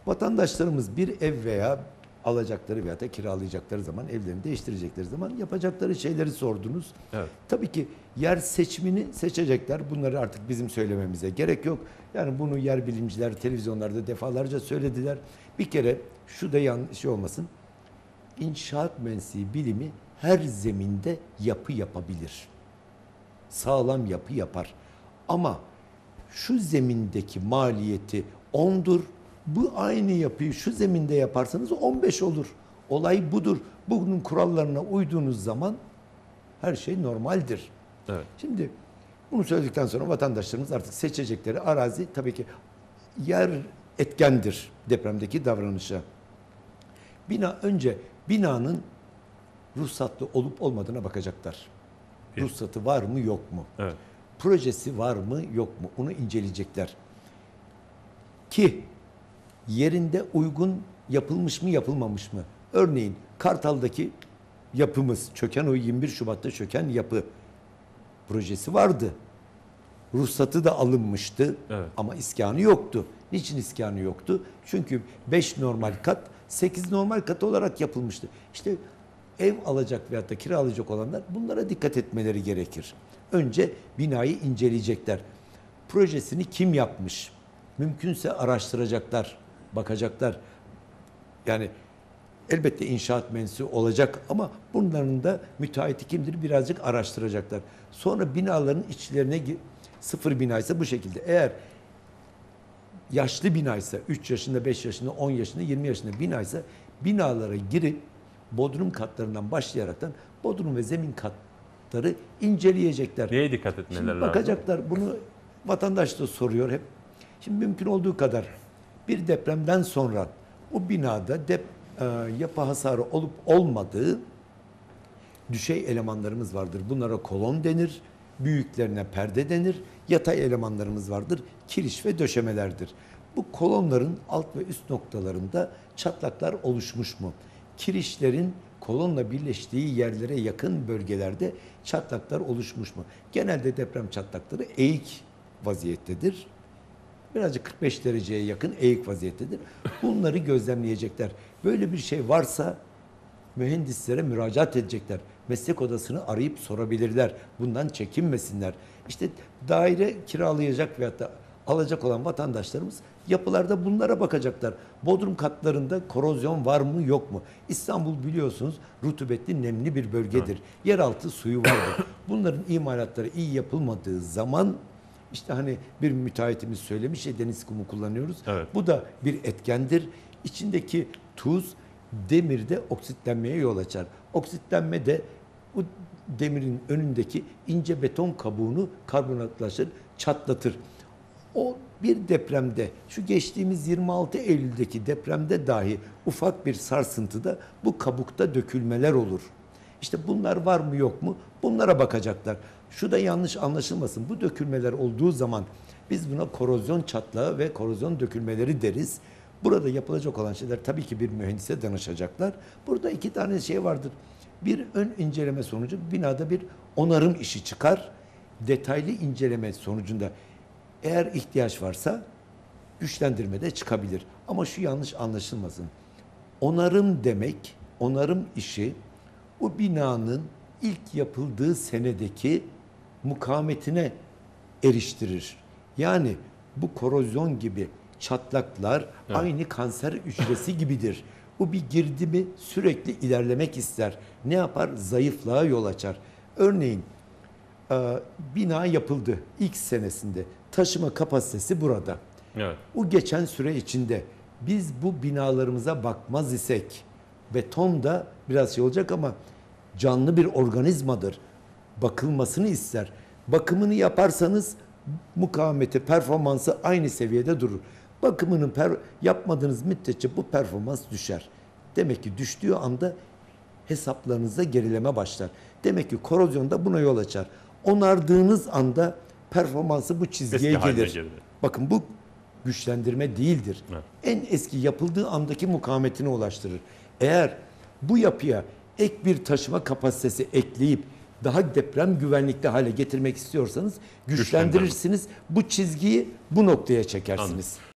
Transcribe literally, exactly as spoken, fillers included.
Vatandaşlarımız bir ev veya alacakları veya da kiralayacakları zaman, evlerini değiştirecekleri zaman yapacakları şeyleri sordunuz. Evet. Tabii ki yer seçimini seçecekler. Bunları artık bizim söylememize gerek yok. Yani bunu yer bilimciler televizyonlarda defalarca söylediler. Bir kere şu da yanlış olmasın. İnşaat mühendisliği bilimi her zeminde yapı yapabilir. Sağlam yapı yapar. Ama şu zemindeki maliyeti ondur. Bu aynı yapıyı şu zeminde yaparsanız on beş olur. Olay budur. Bunun kurallarına uyduğunuz zaman her şey normaldir. Evet. Şimdi bunu söyledikten sonra vatandaşlarımız artık seçecekleri arazi tabii ki yer etkendir depremdeki davranışa. Bina önce binanın ruhsatlı olup olmadığına bakacaklar. Bir. Ruhsatı var mı yok mu? Evet. Projesi var mı yok mu? Onu inceleyecekler. Ki yerinde uygun yapılmış mı yapılmamış mı? Örneğin Kartal'daki yapımız çöken o yirmi bir Şubat'ta çöken yapı projesi vardı. Ruhsatı da alınmıştı. Evet. Ama iskanı yoktu. Niçin iskanı yoktu? Çünkü beş normal kat, sekiz normal kat olarak yapılmıştı. İşte ev alacak veyahut da kiralayacak olanlar bunlara dikkat etmeleri gerekir. Önce binayı inceleyecekler. Projesini kim yapmış? Mümkünse araştıracaklar, bakacaklar. Yani elbette inşaat mühendisi olacak ama bunların da müteahhiti kimdir birazcık araştıracaklar. Sonra binaların içlerine sıfır binaysa bu şekilde. Eğer yaşlı binaysa üç yaşında, beş yaşında, on yaşında, yirmi yaşında binaysa binalara girip bodrum katlarından başlayaraktan bodrum ve zemin katları inceleyecekler. Neye dikkat etmeleri Şimdi lazım? bakacaklar. Bunu vatandaş da soruyor hep. Şimdi mümkün olduğu kadar bir depremden sonra o binada dep, e, yapı hasarı olup olmadığı düşey elemanlarımız vardır. Bunlara kolon denir, büyüklerine perde denir, yatay elemanlarımız vardır, kiriş ve döşemelerdir. Bu kolonların alt ve üst noktalarında çatlaklar oluşmuş mu? Kirişlerin kolonla birleştiği yerlere yakın bölgelerde çatlaklar oluşmuş mu? Genelde deprem çatlakları eğik vaziyettedir. Birazcık kırk beş dereceye yakın eğik vaziyettedir. Bunları gözlemleyecekler. Böyle bir şey varsa mühendislere müracaat edecekler. Meslek odasını arayıp sorabilirler. Bundan çekinmesinler. İşte daire kiralayacak veyahut da alacak olan vatandaşlarımız yapılarda bunlara bakacaklar. Bodrum katlarında korozyon var mı yok mu? İstanbul biliyorsunuz rutubetli nemli bir bölgedir. Yeraltı suyu vardır. Bunların imalatları iyi yapılmadığı zaman işte hani bir müteahhitimiz söylemiş ya deniz kumu kullanıyoruz. Evet. Bu da bir etkendir. İçindeki tuz demirde oksitlenmeye yol açar. Oksitlenme de bu demirin önündeki ince beton kabuğunu karbonatlaşır, çatlatır. O bir depremde, şu geçtiğimiz yirmi altı Eylül'deki depremde dahi ufak bir sarsıntıda bu kabukta dökülmeler olur. İşte bunlar var mı yok mu? Bunlara bakacaklar. Şu da yanlış anlaşılmasın. Bu dökülmeler olduğu zaman biz buna korozyon çatlağı ve korozyon dökülmeleri deriz. Burada yapılacak olan şeyler tabii ki bir mühendise danışacaklar. Burada iki tane şey vardır. Bir ön inceleme sonucu binada bir onarım işi çıkar. Detaylı inceleme sonucunda eğer ihtiyaç varsa güçlendirme de çıkabilir. Ama şu yanlış anlaşılmasın. Onarım demek, onarım işi o binanın ilk yapıldığı senedeki mukavemetine eriştirir. Yani bu korozyon gibi çatlaklar evet. aynı kanser hücresi gibidir. Bu bir girdi mi sürekli ilerlemek ister. Ne yapar? Zayıflığa yol açar. Örneğin bina yapıldı ilk senesinde. Taşıma kapasitesi burada. Evet. O geçen süre içinde biz bu binalarımıza bakmaz isek beton da biraz şey olacak ama canlı bir organizmadır. Bakılmasını ister. Bakımını yaparsanız mukavemeti, performansı aynı seviyede durur. Bakımını per yapmadığınız müddetçe bu performans düşer. Demek ki düştüğü anda hesaplarınızda gerileme başlar. Demek ki korozyon da buna yol açar. Onardığınız anda performansı bu çizgiye eski gelir. Bakın bu güçlendirme değildir. Evet. En eski yapıldığı andaki mukavemetine ulaştırır. Eğer bu yapıya ek bir taşıma kapasitesi ekleyip daha deprem güvenlikli hale getirmek istiyorsanız güçlendirirsiniz. Bu çizgiyi bu noktaya çekersiniz. Anladım.